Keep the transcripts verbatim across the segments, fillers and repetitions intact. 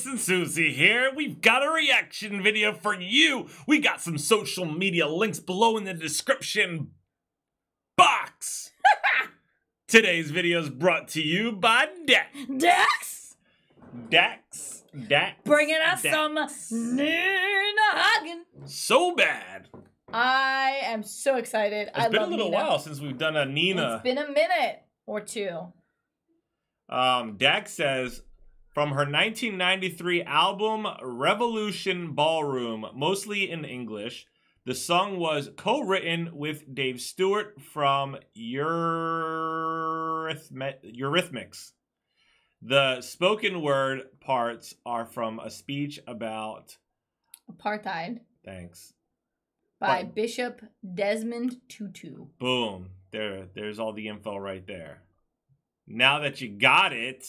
and Susie here. We've got a reaction video for you. We got some social media links below in the description box. Today's video is brought to you by Dex. Dex? Dex. Dex. Bringing us Dex. some Nina Hagen. So bad. I am so excited. It's I been love a little Nina. while since we've done a Nina. It's been a minute or two. Um, Dex says, from her nineteen ninety-three album Revolution Ballroom, mostly in English, the song was co-written with Dave Stewart from Eurythmi- Eurythmics. The spoken word parts are from a speech about Apartheid. Thanks. By But, Bishop Desmond Tutu. boom. There, there's all the info right there. Now that you got it,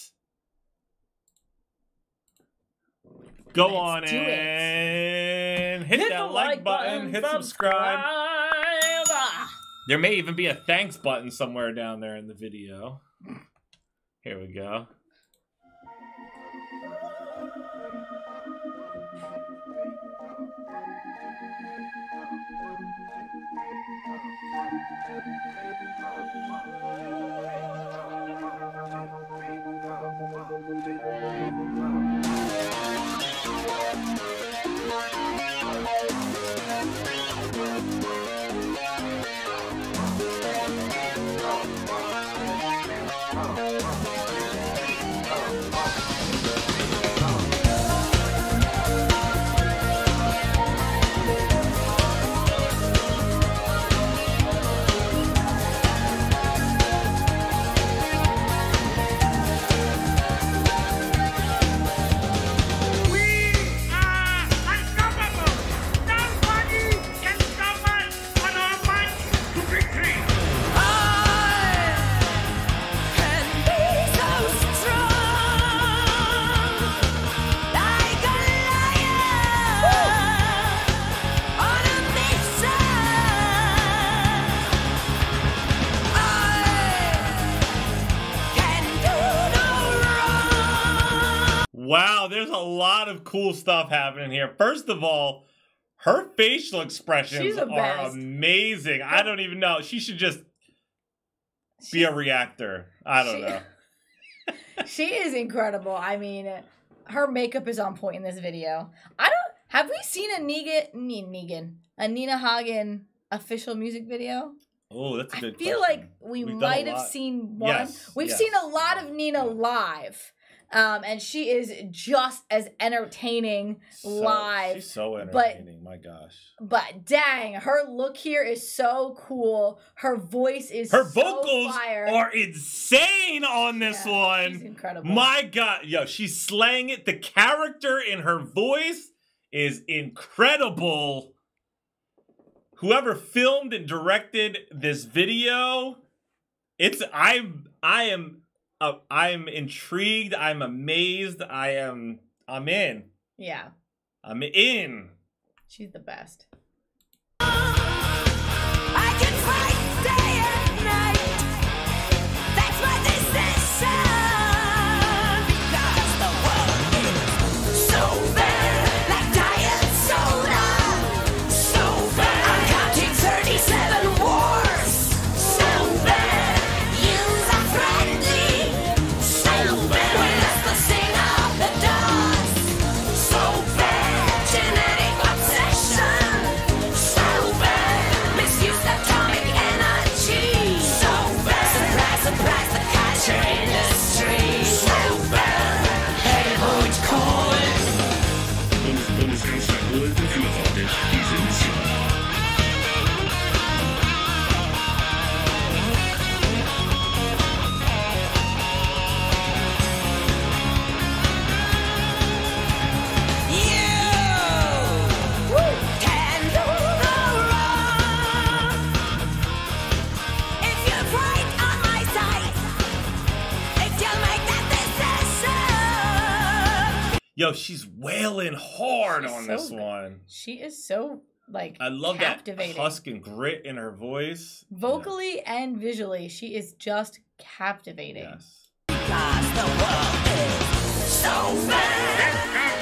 go Let's on do and hit, Hit that the like button, hit subscribe. subscribe. There may even be a thanks button somewhere down there in the video. Here we go. Wow, there's a lot of cool stuff happening here. First of all, her facial expressions are best. amazing. I don't even know. She should just She's, be a reactor. I don't she, know. She is incredible. I mean, her makeup is on point in this video. I don't. Have we seen a Negan, Negan, a Nina Hagen official music video? Oh, that's a good I feel question. like we We've might done a have lot. seen one. Yes, We've yes. seen a lot of Nina live. Um, and she is just as entertaining So, live. She's so but- entertaining, my gosh. But dang, her look here is so cool. Her voice is Her so vocals fire. are insane on this Yeah, one. She's incredible. My God, yo, she's slaying it. The character in her voice is incredible. Whoever filmed and directed this video, it's I'm I am uh, I'm intrigued. I'm amazed. I am I'm in. Yeah, I'm in. she's the best. I can fight day and night. That's my decision. Because the world is so bad, like diet soda. So bad. I'm counting thirty-seven wars. So bad. Yous are friendly. So bad. We left the sting of the dust. So bad. Genetic obsession. So bad. Misuse atomic energy. So bad. Surprise, surprise, the culture industry. So bad. Hey, who's cool? Bundeskanzler Wolf befürwortet diese Mission. You can do no wrong if you're right on my side. If you'll make that decision. Yo, she's wailing hard She's on so this good. one. She is so like I love that captivating. husk and grit in her voice. Vocally and visually, she is just captivating. Yes. Because the world is so bad.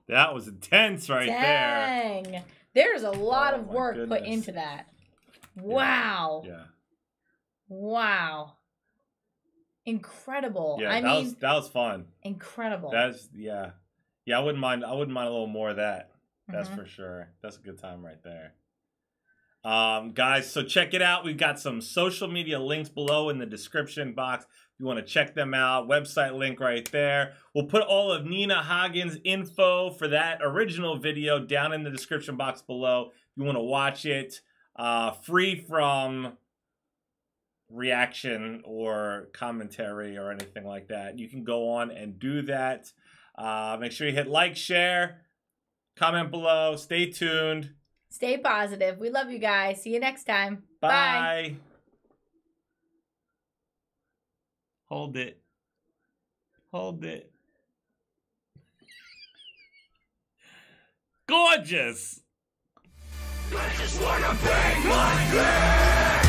That was intense right there. Dang. There's a lot Oh, of my work put goodness. into that. Wow. Yeah. Wow. Incredible. Yeah, I that mean, was that was fun. incredible. That's yeah. Yeah, I wouldn't mind I wouldn't mind a little more of that. That's Mhm. for sure. That's a good time right there. Um, guys, so check it out. We've got some social media links below in the description box. If you want to check them out, website link right there. We'll put all of Nina Hagen's info for that original video down in the description box below. If you want to watch it, uh, free from reaction or commentary or anything like that, you can go on and do that. Uh, make sure you hit like, share, comment below. Stay tuned. Stay positive. We love you guys. See you next time. Bye. Bye. Hold it. Hold it. Gorgeous. I just wanna bang my fist.